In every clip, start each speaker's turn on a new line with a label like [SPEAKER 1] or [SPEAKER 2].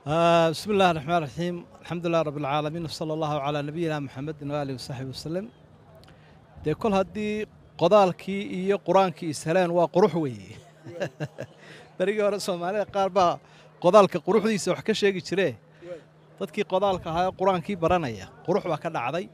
[SPEAKER 1] بسم الله الرحمن الرحيم الحمد لله رب العالمين وصلى الله على نبينا محمد وآله وصحبه وسلم dee kol haddii qodaalkii iyo qur-aankii isheleen waa qurux weeye berigii hore soomaalida qaar baa qodaalka quruxdiisa wax ka sheegi jiree dadkii qodaalka ahaa ee qur-aankii baranaya qurux baa ka dhacday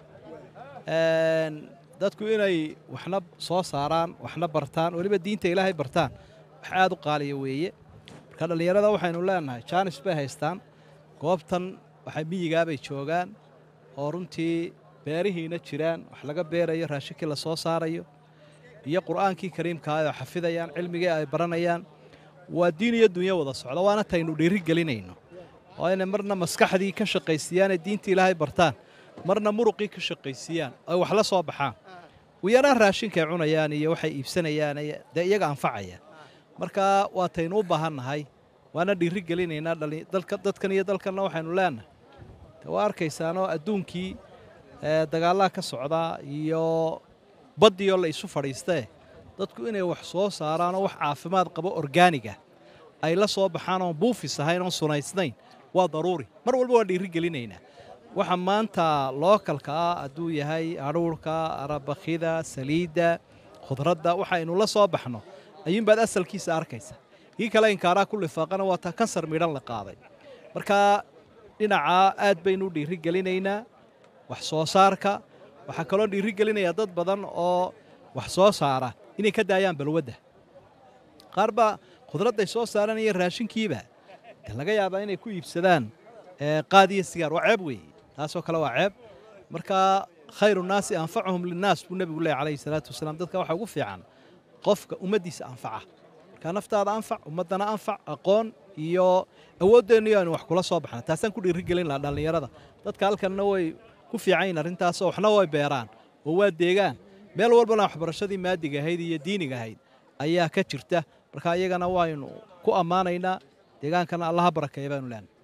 [SPEAKER 1] dadku inay waxna soo saaraan waxna bartaan weliba diinta ilaahay bartaan wax aad u qaaliya weeye marka dhallinyarada waxaynu leenahay jaanis bay haystaan goobtan waxay miyigaabay joogaan oo runtii beerihiina jiraan wax laga beerayo raashinkii la soo saarayo iyo qur'aankii kariimka ah oo xafidayaan cilmigii ay baranayaan waa diin iyo dunya wada socda waana taynu dhiiri gelinayno oo inay marna maskaxdii ka shaqaysiyaan ee diinta ilaahay bartaan marna muruqii ka shaqaysiyaan ay wax la soo baxaan wiyaraan raashinkay cunayaan iyo waxay iibsanayaan dee iyaga anfacaya marka waa taynu u baahannahay waana dhiiri gelinaynaa dadkan iyo dalkanna waxaynu leenahay waa arkaysaanoo adduunkii dagaalaha ka socda iyo baddioo la isu fadhiistee dadku inay wax soo saaraanoo wax caafimaad qabo orgaaniga ay la soo baxaan oon buufis ahayn oon sunaysnayn waa daruuri mar walba waan dhiiri gelinaynaa waxa maanta lookalka ah hadduu yahay adhuurka arabakhida saliidda khudradda waxaynu la soo baxno ayuunbaad asalkiisa arkaysa kii kale inkaaraa ku lifaaqana waa taa kansar midhan la qaaday marka dhinacaa aad baynu u dhiiri gelinaynaa wax soo saarka waxaa kaloo dhiiri gelinayaa dad badan oo wax soo saara inay ka daayaan balwadda qaar baa khudradday soo saaranaya raashinkiiba dee laga yaabaa inay ku iibsadaan qaad iyo sigaar waa ceeb weeye taasoo kale waa ceeb marka khayru nnaasi anfacuhum linnaas buu nebigu leehy calayhi salaatu wasalaam dadka waxaa ugu fiican qofka ummaddiisa anfaca marka naftaada anfac ummaddana anfac aqoon iyo awooddeennu aynu wax kula soo baxna taasaan ku dhiiri gelin lahaa dhallinyarada dadka halkanna way ku fiicanyiin arrintaasoo waxna way beeraan oo waa deegaan meel walbana waxbarashadii maadiga ahayd iyo diiniga ahayd ayaa ka jirta marka iyagana waynu ku ammaanaynaa deegaankana allaha barakeeya baanu leenahay